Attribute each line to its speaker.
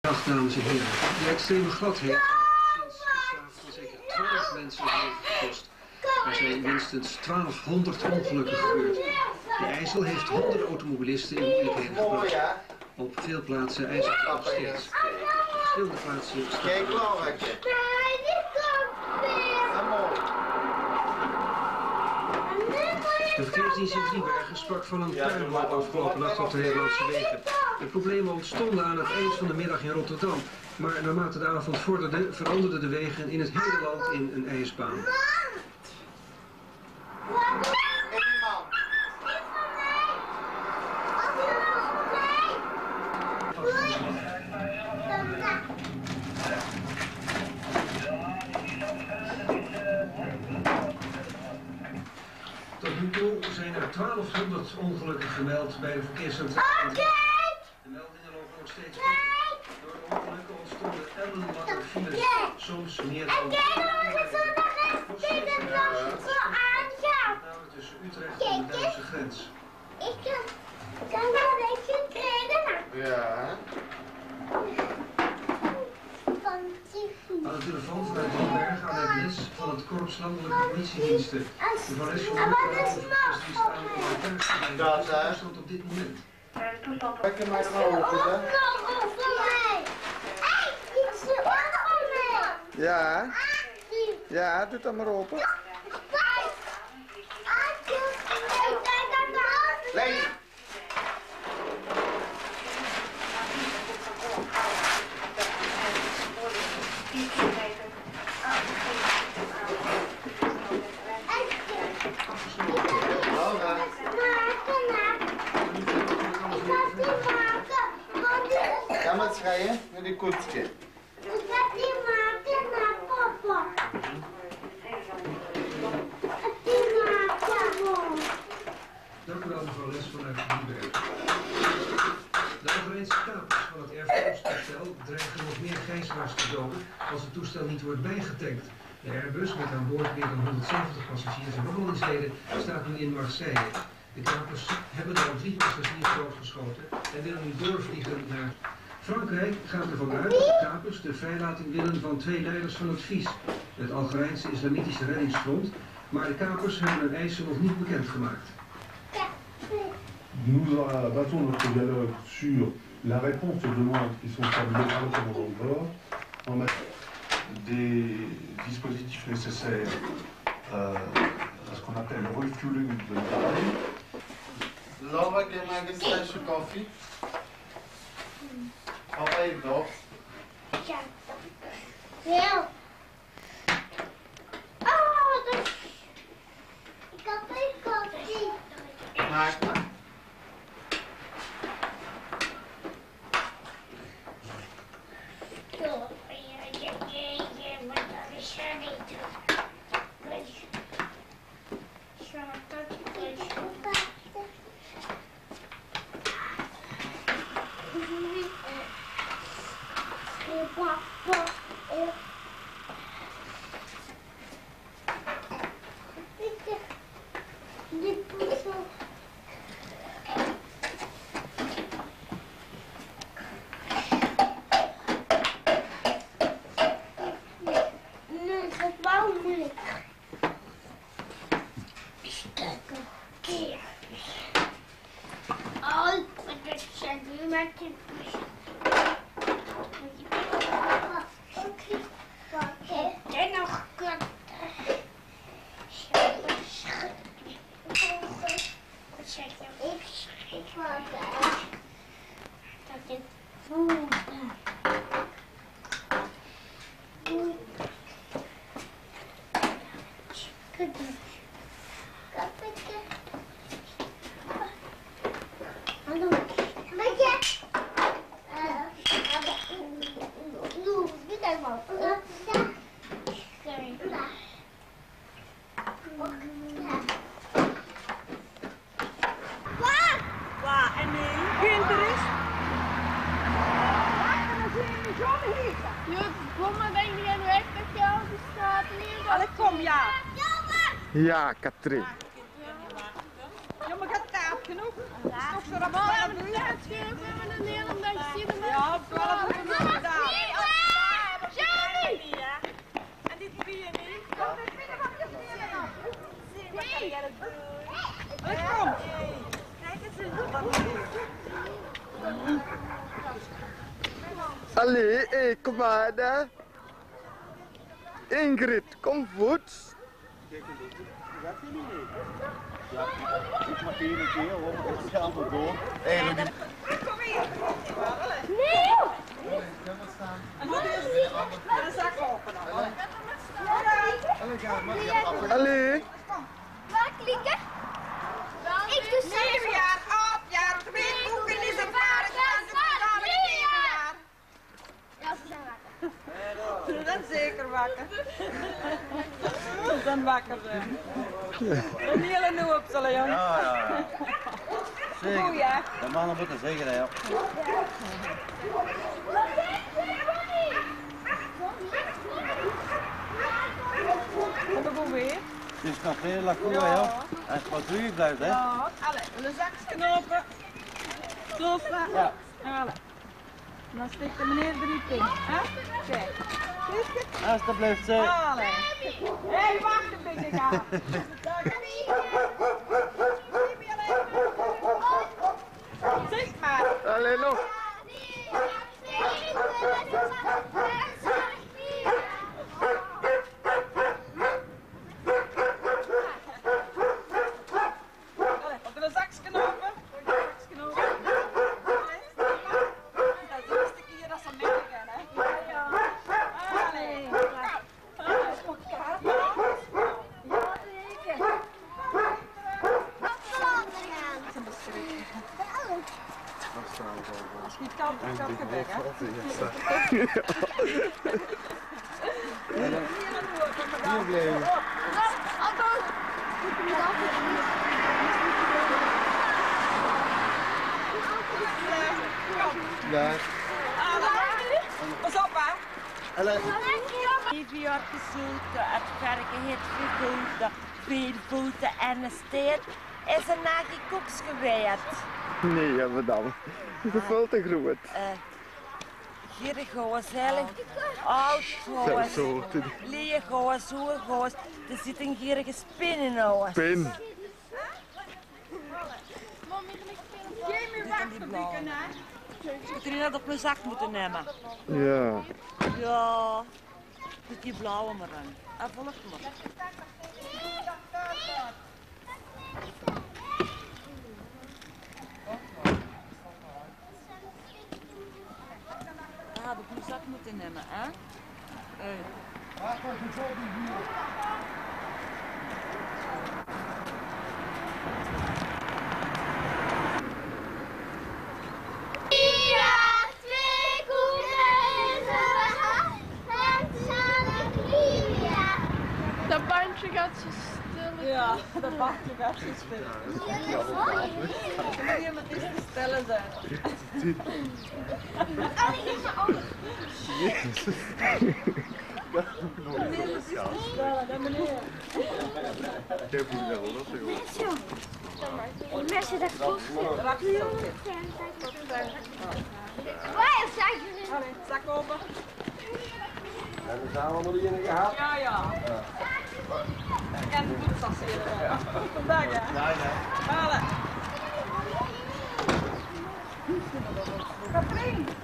Speaker 1: Dag dames en heren. De extreme gladheid sinds gisteravond al zeker 12 mensen het leven gekost. Er zijn minstens 1200 ongelukken gebeurd. De IJssel heeft honderden automobilisten in moeilijkheden gebracht. Op veel plaatsen ijzertram steeds. Op verschillende plaatsen
Speaker 2: Kijk wel,
Speaker 1: De verkeersdienst in Driebergen sprak van een puinhoop afgelopen nacht op de Nederlandse wegen. De problemen ontstonden aan het eind van de middag in Rotterdam. Maar naarmate de avond vorderde, veranderden de wegen in het hele land in een ijsbaan. Tot nu toe zijn er 1200 ongelukken gemeld bij de verkeerscentrale. De meldingen lopen nog steeds goed. Door de ongelukken ontstonden ellenlange files, soms meer dan 3 tussen Utrecht en de Duitse grens.
Speaker 3: Ik kan wel een beetje treden.
Speaker 2: Ja.
Speaker 1: Aan de telefoon vanuit Driebergen aan les van het Korps Landelijke Politiediensten. De Valles van de verkeersdienst aan de toestand op dit moment.
Speaker 2: Lekker maar open, hè? Ja. Ja, doe dat maar open. Lee. Ga maar schrijven met die koetsje.
Speaker 3: Ik ga die maken naar papa.
Speaker 1: Dank u wel, mevrouw Les vanuit Driebergen. De Algerijnse kapers van het Air France toestel dreigen nog meer gijzelaars te doden als het toestel niet wordt bijgetankt. De Airbus met aan boord meer dan 170 passagiers en bemanningsleden staat nu in Marseille. De kapers hebben er al 3 passagiers doodgeschoten en willen nu doorvliegen naar Frankrijk. Gaat ervan uit dat de kapers de vrijlating willen van 2 leiders van het FIS, het Algerijnse Islamitische Reddingsfront, maar de kapers hebben hun eisen nog niet bekendgemaakt.
Speaker 4: Nous battons notre dialogue sur la réponse aux demandes qui sont formulées par le commandant de bord en matière des dispositifs nécessaires à ce qu'on appelle le refueling de l'appareil.
Speaker 2: Laura, can I get a slice of coffee? Al even nog.
Speaker 3: Ja. Oh, dat... Ik heb een koffie.
Speaker 2: Maak maar. Ja, Katrien.
Speaker 5: Ja, maar gaat kaap genoeg? Toch zo raar. Ja, we hebben een hele dag zitten. Ja,
Speaker 6: Allee, kom maar daar. Ingrid, kom voet.
Speaker 7: Kijk, dat gaat niet mee. Ja, ik mag één keer hoor, maar het gaat maar door.
Speaker 5: Kom hier.
Speaker 3: Nee!
Speaker 5: En wat is de zak open dan?
Speaker 6: Allee.
Speaker 3: Waar klikken? Ik doe
Speaker 5: 7 jaar, 8 jaar, 2 boeken is een paar jaar, 7 jaar.
Speaker 3: Ja, ze zijn wakker.
Speaker 5: Dan zeker wakker. Dan wakker zijn. Een hele nieuwe op zullen, jongen.
Speaker 7: Ja. Zeker.
Speaker 5: Goeie, hè?
Speaker 7: De mannen moeten zeggen, ja.
Speaker 5: Heb ik goed weer?
Speaker 7: Het is nog heel erg goed, ja. En het wat duur blijft, hè.
Speaker 5: Ja, allee, een zaksknopen. Stoffen.
Speaker 7: Ja.
Speaker 5: Allee. En dan steekt de meneer erin in. Hè? Kijk. Zie je het?
Speaker 7: Alsjeblieft, zeg.
Speaker 5: Allee. Hé, wacht een beetje, ga. Zeg maar.
Speaker 6: Allee, nog.
Speaker 5: Allee, op de zaksknopen. Zaksknopen. Dat is de eerste keer dat ze meegaan, hè? Allee. Als je het kan, kan je weg, hè?
Speaker 6: Hier blijven. Daar.
Speaker 5: Pas op, hè?
Speaker 8: Even jaar gezoeten, het werken heeft gegoten, veel voeten en een steed is een nagel koeks geweest.
Speaker 6: Nee, ja, madame. Dat is veel te groot.
Speaker 8: Hier gewoon zelf, oud gewoon,
Speaker 6: Zo,
Speaker 8: leeg gewoon, zo gewoon, er zit een gierige spin in nou.
Speaker 6: pin.
Speaker 5: Geen meer wachtfabrieken, hè?
Speaker 8: Moet je dat op mijn zak moeten nemen?
Speaker 6: Ja.
Speaker 8: Ja, met die blauwe maar aan. En volg me. Ja, op mijn zak moeten nemen, hè?
Speaker 3: Dat bandje gaat zo stil.
Speaker 5: Ja, dat bakje gaat zo spelen. Moet iemand eens te stellen zijn. Meneer, dat is te stellen, hè meneer.
Speaker 3: Mensen, dat kost.
Speaker 5: Rakzakje.
Speaker 3: Waar zeg je?
Speaker 5: Allee, zak open.
Speaker 7: En dan zijn we allemaal erin gehad.
Speaker 5: Ja, ja. Ik kan de voet passeren. Vandaag, hè?
Speaker 7: Ja.
Speaker 5: Halen. Katrien.